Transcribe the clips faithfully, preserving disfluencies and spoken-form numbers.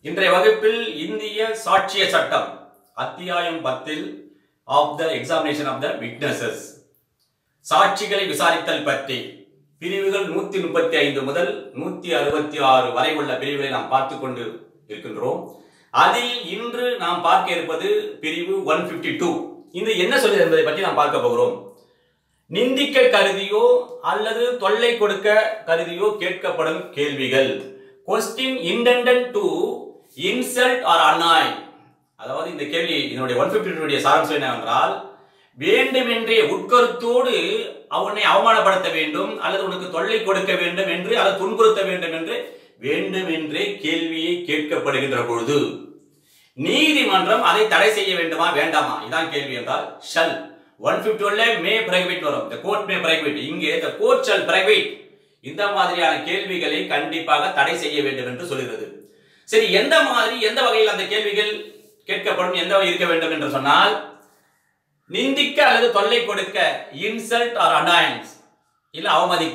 இன்றைய வகுப்பில் இந்திய சாட்சிய சட்டம் அத்தியாயம் பத்தில் of the examination of the witnesses சாட்சிகளை விசாரித்தல் பற்றி பிரிவுகள் நூத்தி முப்பத்தி ஐந்து முதல் நூத்தி அறுபத்தி ஆறு வரை உள்ள பிரிவுகளை நாம் பார்த்து கொண்டு இருக்கின்றோம். அதில் இன்று நாம் பார்க்க இருப்பது பிரிவு ஒன் பிப்டி டூ. இது என்ன சொல்லுது என்பதை பற்றி நாம் பார்க்க போகிறோம். நிந்திக்க கருதியோ அல்லது தொல்லை கொடுக்க கருதியோ கேட்கப்படும் கேள்விகள். Question intended to insult or annoy. அதாவது இந்த கேள்வி இதனுடைய ஒன் பிப்டி டூ உடைய சாராம்சம் என்னவென்றால், வேண்டுமென்றே உட்கருத்தோடு அவனை அவமானப்படுத்த வேண்டும் அல்லது உனக்கு தொல்லை கொடுக்க வேண்டும் என்று அல்லது துன்புறுத்த வேண்டும் என்று வேண்டுமென்றே கேள்வியை கேட்கப்படுகின்ற பொழுது நீதிமன்றம் அதை தடை செய்ய வேண்டுமா வேண்டாமா? இதான் கேள்வி என்றால் ஷல். ஒன் பிப்டி ஒன்ல மே பிரைவேட் வரும். the court may prohibit. இங்கே the court shall prohibit. இந்த மாதிரியான கேள்விகளை கண்டிப்பாக தடை செய்ய வேண்டும் என்று சொல்கிறது. சரி, எந்த மாதிரி எந்த வகையில் அந்த கேள்விகள் கேட்கப்படும், எந்த வகை இருக்க வேண்டும் என்று சொன்னால், நிந்திக்க அல்லது தொல்லை கொடுக்க இன்சல்ட் ஆர் அனாயன்ஸ் இல்ல அவமதிக்க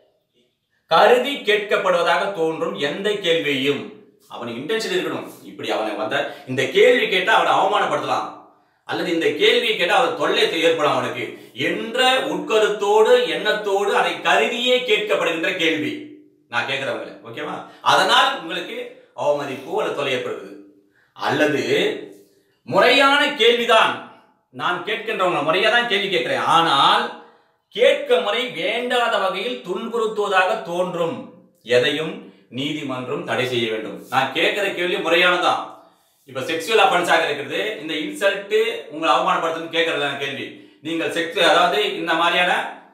கருதி கேட்கப்படுவதாக தோன்றும் எந்த கேள்வியும் அவனுக்கு இன்டென்ஷன் இருக்கணும். இப்படி அவனை வந்த இந்த கேள்வி கேட்டா அவனை அவமானப்படுத்தலாம் அல்லது இந்த கேள்வியை கேட்டால் அவர் தொல்லை ஏற்படும் அவனுக்கு என்ற உட்கருத்தோடு எண்ணத்தோடு அதை கருதியே கேட்கப்படுகின்ற கேள்வி நான் கேட்கிறவங்க, ஓகேவா? அதனால் உங்களுக்கு அவமதிப்பு அல்லது தொல்லை ஏற்படுகிறது. அல்லது முறையான கேள்விதான், நான் கேட்கின்றவங்க முறையா தான் கேள்வி கேட்கிறேன், ஆனால் கேட்க முறை வேண்டாத வகையில் துன்புறுத்துவதாக தோன்றும் எதையும் நீதிமன்றம் தடை செய்ய வேண்டும். நான் கேட்கிற கேள்வி முறையானதான். இப்ப செக்சுவல் அஃபென்ஸாக இருக்கிறது, இந்த இன்சல்ட் உங்களை அவமானப்படுத்துன்னு கேட்கறதுல கேள்வி. நீங்கள் செக்ஸ் அதாவது இந்த மாதிரியான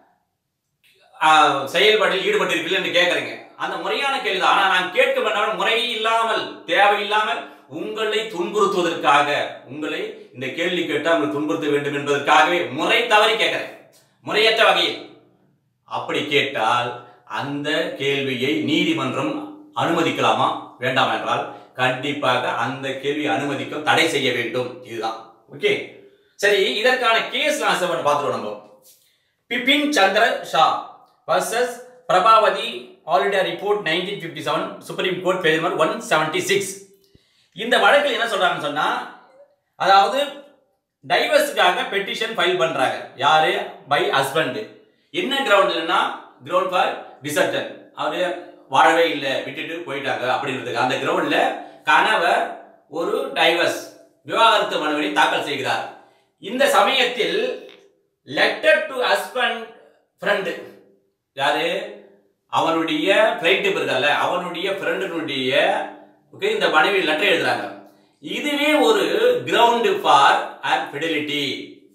செயல்பாட்டில் ஈடுபட்டிருக்கீர்கள் என்று கேட்கறீங்க, அந்த முறையான கேள்வி. ஆனா நான் கேட்க வேண்டாம் முறை இல்லாமல் தேவையில்லாமல் உங்களை துன்புறுத்துவதற்காக உங்களை இந்த கேள்வி கேட்டால் உங்களை துன்புறுத்த வேண்டும் என்பதற்காகவே முறை தவறி கேட்கிறேன், முறையற்ற வகையில். அப்படி கேட்டால் அந்த கேள்வியை நீதிமன்றம் அனுமதிக்கலாமா வேண்டாம் என்றால் கண்டிப்பாக அந்த கேள்வி அனுமதிக்க தடை செய்ய வேண்டும். இதுதான் ஓகே. சரி, இதற்கான கேஸ் நான் பார்த்துருவோம். நம்ம Bipin Chandra Shah versus Prabhavati all report nineteen fifty seven Supreme Court page number one seventy six. இந்த வழக்கில் என்ன சொல்றாங்கன்னு சொன்னா, அதாவது டைவர்ஸுக்காக பெட்டிஷன் ஃபைல் பண்றாங்க. யாரு? By husband. என்ன கிரவுண்ட்லன்னா கிரவுண்ட் ஃபார் டிசர்டன், அவரு வாழவே இல்லை விட்டுட்டு போயிட்டாங்க அப்படின்றதுக்கு அந்த கிரவுண்ட்ல கணவர் ஒரு டைவர்ஸ் விவாகரத்து மனுவை தாக்கல் செய்கிறார். இந்த சமயத்தில் லெட்டர் டு ஹஸ்பண்ட் ஃப்ரெண்ட், யாரு? அவனுடைய பிளைன்டிப் இருக்கால, அவனுடைய ஃப்ரெண்டினுடைய இந்த மனைவி லெட்டர் எழுதுறாங்க. இதுவே ஒரு ground for fidelity,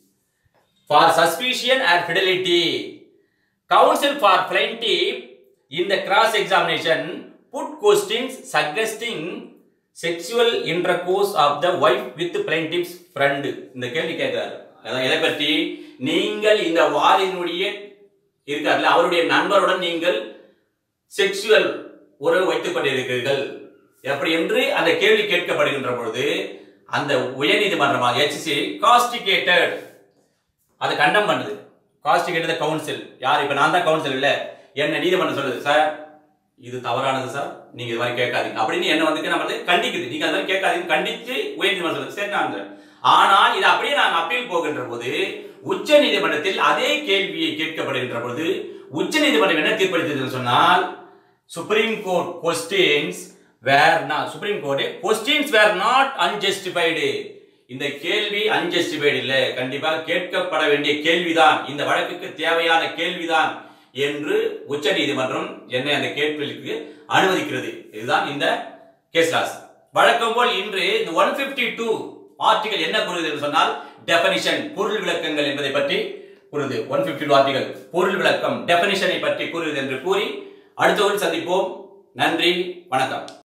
for suspicion and fidelity. Counsel for plaintiff in the cross examination put questions suggesting sexual intercourse of the wife with plaintiff's friend. இந்த கேள்வி கேட்கிறார். அதான் எதை பற்றி? நீங்கள் இந்த வாரினுடைய இருக்கார்ல அவருடைய நண்பருடன் நீங்கள் செக்சுவல் உறவு வைத்துக் கொண்டிருக்கிறீர்கள் எப்படி என்று அந்த கேள்வி கேட்கப்படுகின்ற பொழுது அந்த உயர்நீதிமன்றமாக ஹெச்சி காஸ்டிகேட்டட் அதை கண்டம் பண்ணுது. காஸ்டிகேட்டட் கவுன்சில் யார்? இப்ப நான் தான் கவுன்சில் இல்ல, என்ன நீதிமன்றம் சொல்லுது, சார் இது தவறானது சார், நீங்க இது மாதிரி கேட்காதீங்க அப்படின்னு என்ன வந்து நம்ம கண்டிக்குது. நீங்க அதை கேட்காதீங்க கண்டித்து உயர்நீதிமன்றம் சொல்லுது, சரி நான். ஆனால் இது அப்படியே நான் அப்பீல் போகின்ற போது உச்ச நீதிமன்றத்தில் அதே கேள்வியை கேட்கப்படுகின்ற பொழுது உச்ச நீதிமன்றம் என்ன தீர்ப்பளித்ததுன்னு சொன்னால், Supreme Court questions were not Supreme Court questions were not unjustified. இந்த கேள்வி அன்ஜஸ்டிஃபைடு இல்லை, கண்டிப்பாக கேட்கப்பட வேண்டிய கேள்விதான், இந்த வழக்குக்கு தேவையான கேள்விதான் என்று உச்ச நீதிமன்றம் என்னை அந்த கேள்விக்கு அனுமதிக்கிறது. இதுதான் இந்த கேஸ் லாஸ். வழக்கம் போல் இன்று இந்த ஒன் பிப்டி டூ ஆர்டிகல் என்ன கூறுகிறது என்று சொன்னால், டெஃபினிஷன் பொருள் விளக்கங்கள் என்பதை பற்றி கூறுது. ஒன் பிப்டி டூ ஆர்டிகல் பொருள் விளக்கம் டெஃபினிஷனை பற்றி கூறுகிறது என்று கூறி அடுத்த ஒரு சந்திப்போம். நன்றி, வணக்கம்.